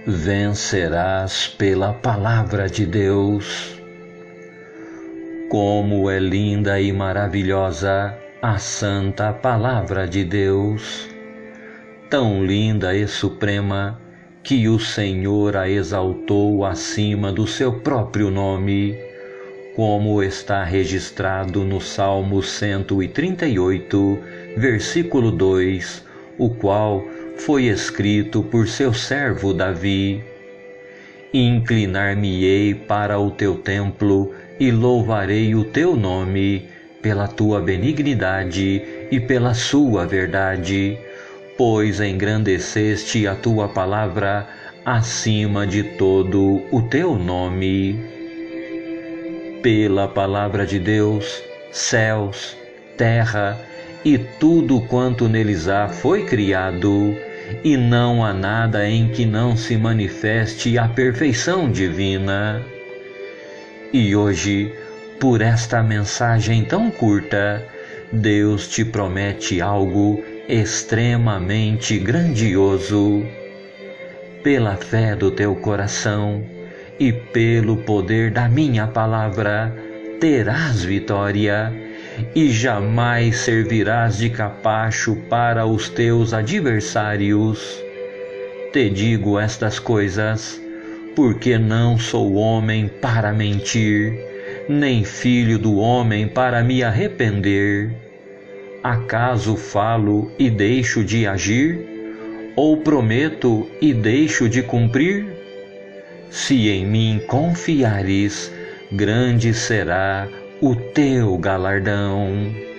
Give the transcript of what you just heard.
vencerás pela palavra de Deus. Como é linda e maravilhosa a santa palavra de Deus, tão linda e suprema que o Senhor a exaltou acima do seu próprio nome, como está registrado no Salmo 138, versículo 2, o qual foi escrito por seu servo Davi: Inclinar-me-ei para o teu templo e louvarei o teu nome pela tua benignidade e pela sua verdade, pois engrandeceste a tua palavra acima de todo o teu nome. Pela palavra de Deus, céus, terra e tudo quanto neles há foi criado, e não há nada em que não se manifeste a perfeição divina. E hoje, por esta mensagem tão curta, Deus te promete algo extremamente grandioso. Pela fé do teu coração e pelo poder da minha palavra, terás vitória e jamais servirás de capacho para os teus adversários. Te digo estas coisas, porque não sou homem para mentir, nem filho do homem para me arrepender. Acaso falo e deixo de agir? Ou prometo e deixo de cumprir? Se em mim confiares, grande será o teu galardão.